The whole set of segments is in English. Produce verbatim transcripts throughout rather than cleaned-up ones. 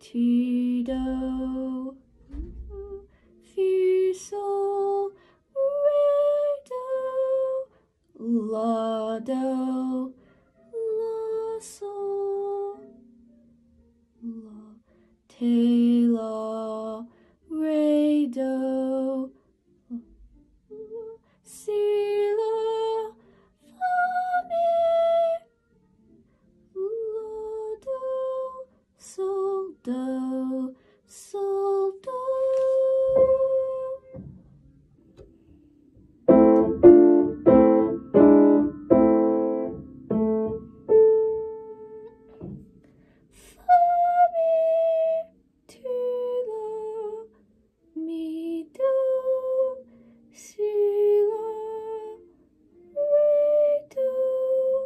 ti, do, fi, sol, re, do, la, do, la, sol, la, ti, la, re, do, si, la, fa, mi, la, do, sol, do, sol, do. Fa, mi, ti, la, mi, do, si, la, re, do,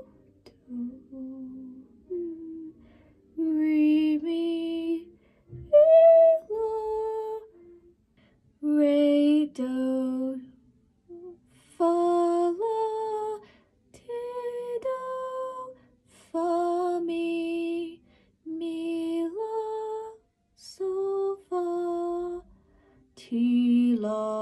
do, re, mi, re, la, re, do, fa, la, ti, do, fa, mi, mi, la, sol, fa, ti, la.